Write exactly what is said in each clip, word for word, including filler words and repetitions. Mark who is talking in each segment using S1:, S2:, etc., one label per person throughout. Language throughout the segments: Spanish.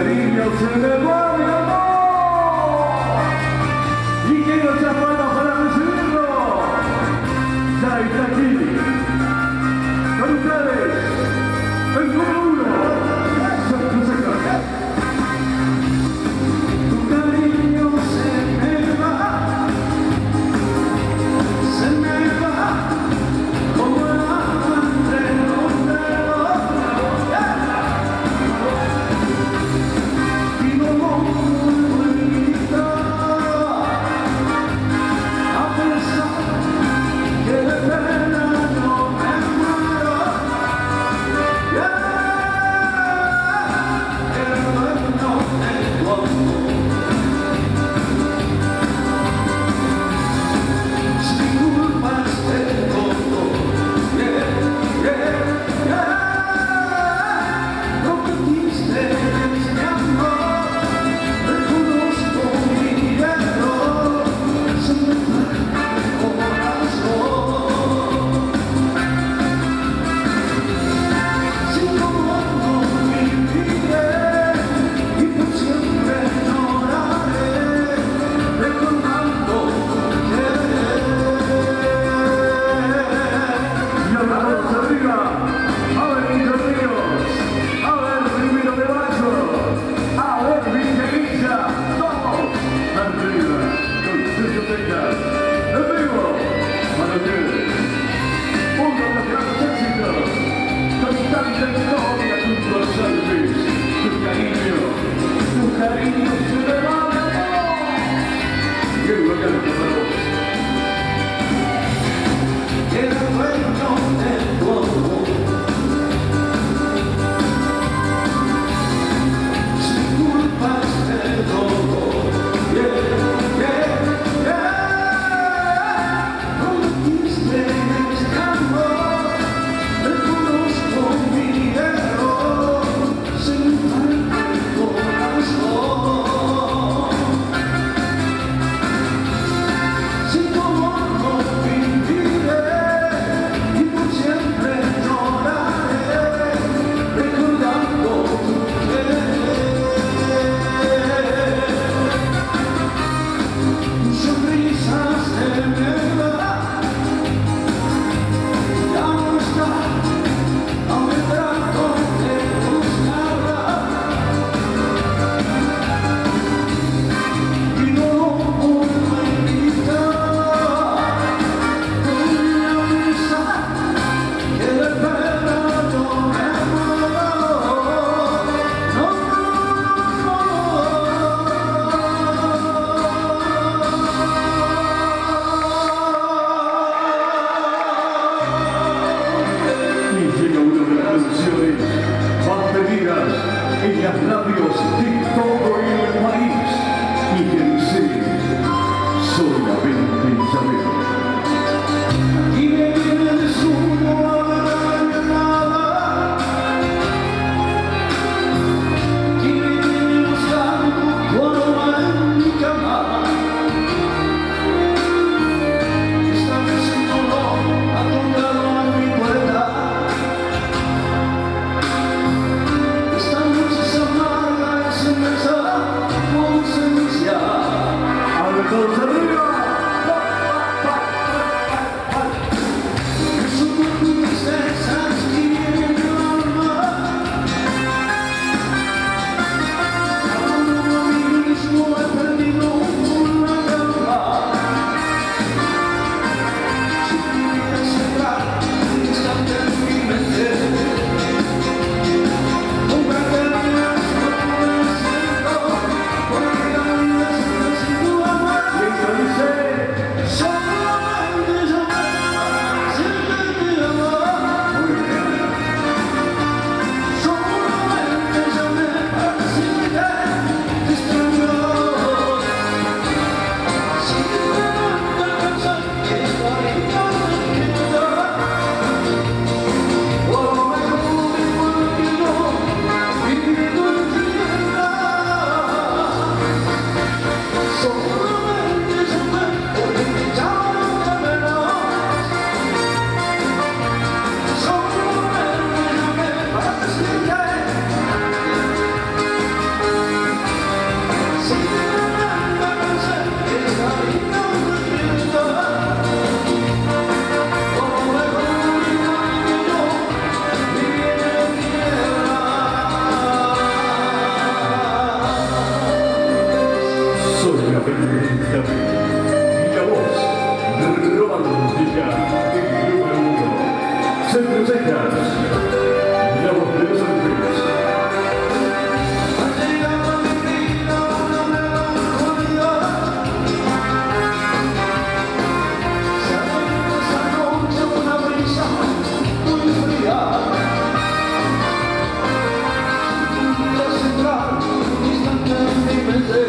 S1: cariño se me va mi amor. Y quiero echar palmas para recibirlo. Ya está aquí. Con ustedes, el número uno, Santo Seca. Tu cariño se me va, se me va, como el agua entre los dedos. Y no puedo evitar, a pensar que de pena no me muero. En las labios de todo el país y que dice solamente Isabel. Y me viene de su nada, y me viene buscando cuando en mi cama. Esta vez el dolor ha tocado a mi puerta. Esta noche se amarga, se me Cejas, la voz de los ángeles.
S2: Ha llegado a mi vida una melancolía. Se ha venido esa noche una brisa muy fría. Sin entrar un instante en mi mente,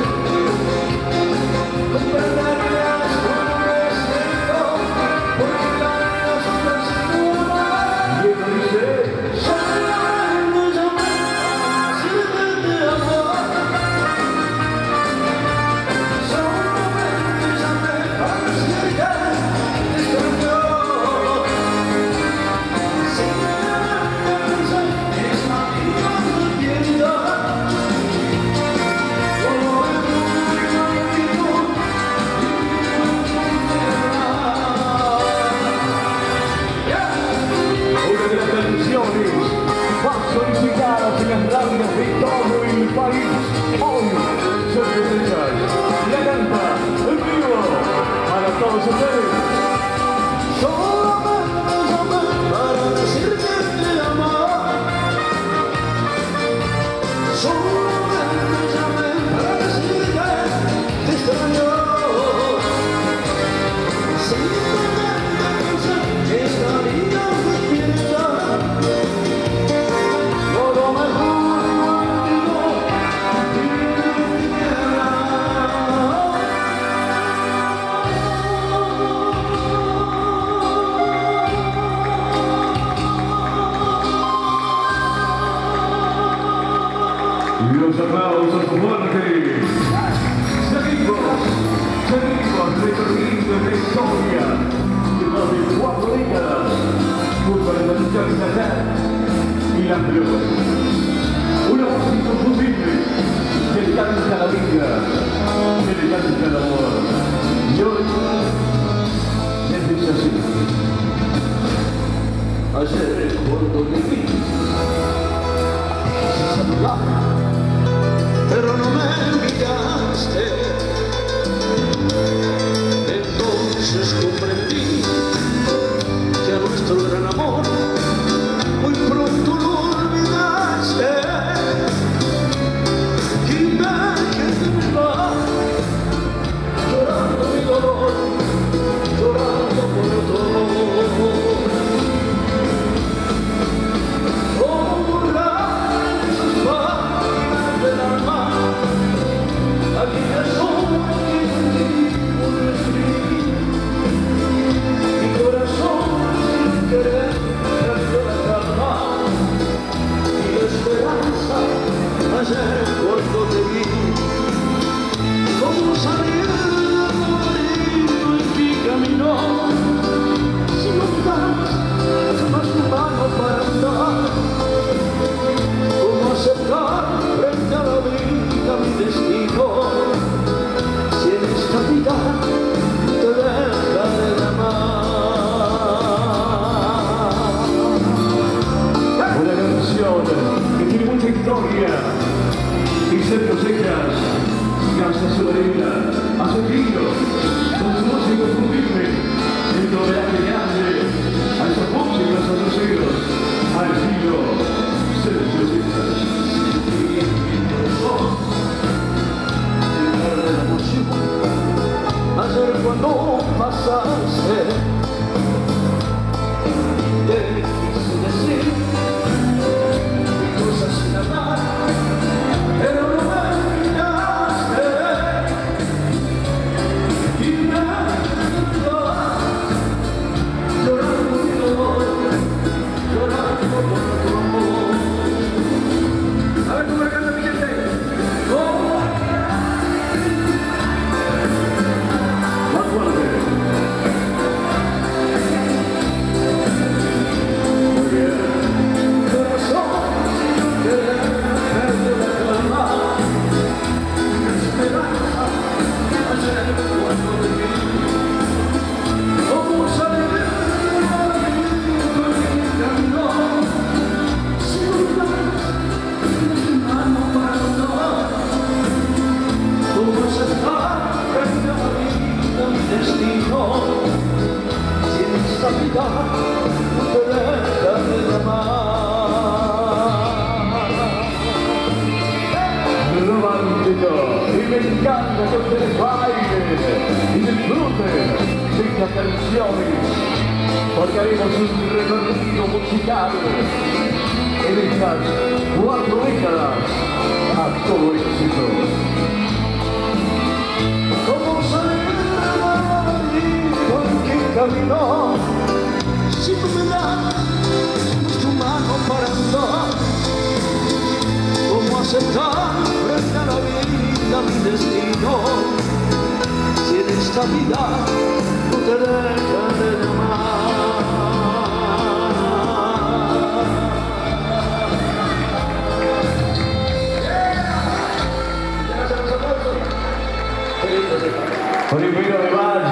S2: comprenderías cuando me siento, porque la vida es una segura.
S1: Y él dice,
S2: Solamente llamé para decirte te amo. Solamente llamé para decirte te extraño. Simplemente pensé que esta vida no entienda. Todo el mundo y la multitud
S1: una de las canciones más solicitadas en las radios de todo el país. Hoy, Sergio Cejas la canta en vivo para todos ustedes.
S2: solamente llamé para decirte te amo. Solamente llamé para decirte te extraño. Simplemente pensé que estaría despierta. Todo mejor contigo y mi tierra.
S1: Y los aplausos fuertes. Seguimos, seguimos recorriendo esta historia de más de cuatro décadas junto a la musicalidad y la flor. Una voz inconfundible que le canta la vida, que le canta el amor. Y hoy les dice así.
S2: Ayer cuando te vi, quise saludar, pero no me miraste. Entonces comprendí que a nuestro gran amor muy pronto lo olvidaste. Y me quedé en el bar, llorando mi dolor, llorando por todo. Cómo borrar esas páginas del alma, aquellas horas que en ti pude escribir. Mi corazón sin querer perdió la calma y la esperanza. Ayer cuando te vi, como salir del laberinto en mi camino, sin notar jamás tu mano para andar. ¿Cómo aceptar frente a la vida mi destino? Si en esta vida te deja de amar.
S1: Una canción que tiene mucha historia. Y Sergio Cejas, gracias a su arena, a su estilo, con su voz inconfundible, el homenaje grande a esas músicas, a sus hijos, al estilo Sergio Cejas.
S2: Ayer cuando pasaste, te quise decir cosas sin hablar, pero no me miraste. Y me quedé llorando mi dolor, llorando por tu amor. A ver cómo la canta mi gente. ¿Cómo?
S1: Más fuerte. Muy bien.
S2: Corazón que perdió la calma, esperanza. Ayer cuando te vi, como salir del laberinto en mi camino, sin olvidar tu mano para andar. ¿Cómo aceptar frente a la vida mi destino? Si en esta vida te deja
S1: me encanta que ustedes bailen y disfruten de estas canciones, porque haremos un recorrido musical en estas cuatro décadas a todo éxito.
S2: Como saber por qué camino, si tú me das tu mano para andar, cómo aceptar frente a la vida mi destino, si en esta vida no te dejas de amar.
S1: Olivero de Valle.